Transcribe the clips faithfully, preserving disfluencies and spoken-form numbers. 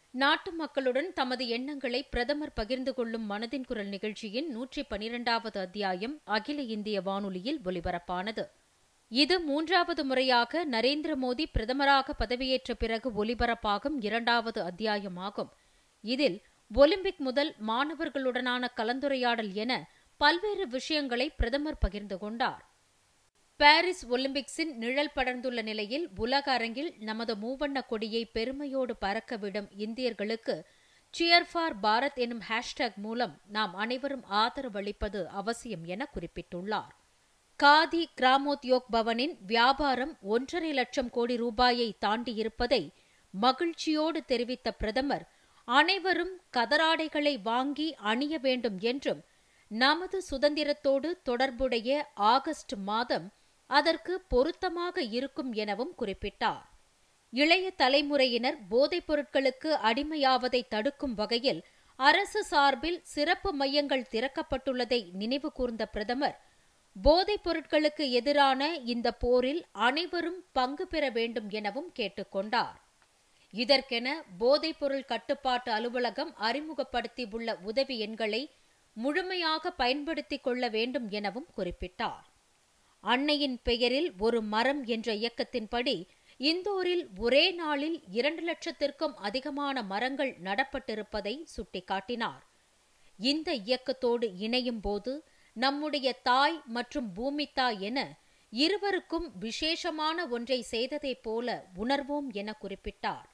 நாட்டு மக்களுடன் தமது எண்ணங்களை பிரதமர் பகிர்ந்து கொள்ளும் மனதின் குரல் நிகழ்ச்சியின் நூற்றி பனிரெண்டாவது அத்தியாயம் அகில இந்திய வானொலியில் ஒலிபரப்பானது. இது மூன்றாவது முறையாக நரேந்திர மோடி பிரதமராக பதவியேற்ற பிறகு ஒலிபரப்பாகும் இரண்டாவது அத்தியாயமாகும். இதில் ஒலிம்பிக் முதல் மாணவர்களுடனான கலந்துரையாடல் என பல்வேறு விஷயங்களை பிரதமர் பகிர்ந்து கொண்டார். பாரிஸ் ஒலிம்பிக்ஸின் நிழல் படர்ந்துள்ள நிலையில் உலக அரங்கில் நமது மூவண்ண கொடியை பெருமையோடு பறக்கவிடும் இந்தியர்களுக்கு சியர் ஃபார் பாரத் எனும் ஹேஷ்டேக் மூலம் நாம் அனைவரும் ஆதரவளிப்பது அவசியம் என குறிப்பிட்டுள்ளார். காதி கிராமோத்யோக் பவனின் வியாபாரம் ஒன்றரை லட்சம் கோடி ரூபாயை தாண்டியிருப்பதை மகிழ்ச்சியோடு தெரிவித்த பிரதமர், அனைவரும் கதராடைகளை வாங்கி அணிய வேண்டும் என்றும், நமது சுதந்திரத்தோடு தொடர்புடைய ஆகஸ்ட் மாதம் அதற்கு பொருத்தமாக இருக்கும் எனவும் குறிப்பிட்டார். இளைய தலைமுறையினர் போதைப் பொருட்களுக்கு அடிமையாவதை தடுக்கும் வகையில் அரசு சார்பில் சிறப்பு மையங்கள் திறக்கப்பட்டுள்ளதை நினைவு கூர்ந்த பிரதமர், போதைப் பொருட்களுக்கு எதிரான இந்த போரில் அனைவரும் பங்கு பெற வேண்டும் எனவும் கேட்டுக் கொண்டார். இதற்கென போதைப் பொருள் கட்டுப்பாட்டு அலுவலகம் அறிமுகப்படுத்தியுள்ள உதவி எண்களை முழுமையாக பயன்படுத்திக் கொள்ள வேண்டும் எனவும் குறிப்பிட்டார். அன்னையின் பெயரில் ஒரு மரம் என்ற இயக்கத்தின்படி இந்தோரில் ஒரே நாளில் இரண்டு லட்சத்திற்கும் அதிகமான மரங்கள் நடப்பட்டிருப்பதை சுட்டிக்காட்டினார். இந்த இயக்கத்தோடு இணையும் போது நம்முடைய தாய் மற்றும் பூமித்தாய் என இருவருக்கும் விசேஷமான ஒன்றை செய்ததைப் போல உணர்வோம் என குறிப்பிட்டார்.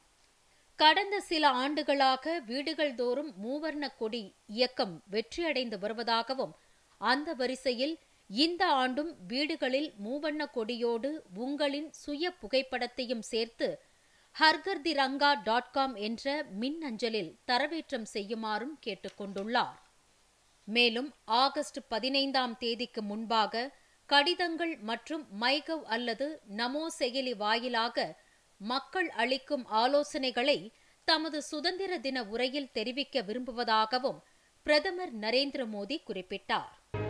கடந்த சில ஆண்டுகளாக வீடுகள் தோறும் மூவர்ண கொடி இயக்கம் வெற்றியடைந்து வருவதாகவும், அந்த வரிசையில் இந்த ஆண்டும் வீடுகளில் மூவண்ண கொடியோடு உங்களின் சுய புகைப்படத்தையும் சேர்த்து ஹர்கர் திரங்கா டாட் காம் என்ற மின் அஞ்சலில் தரவேற்றம் செய்யுமாறும் கேட்டுக் கொண்டுள்ளார். மேலும் ஆகஸ்ட் பதினைந்தாம் தேதிக்கு முன்பாக கடிதங்கள் மற்றும் மைகவ் அல்லது நமோ செயலி வாயிலாக மக்கள் அளிக்கும் ஆலோசனைகளை தமது சுதந்திர தின உரையில் தெரிவிக்க விரும்புவதாகவும் பிரதமர் நரேந்திர மோடி குறிப்பிட்டார்.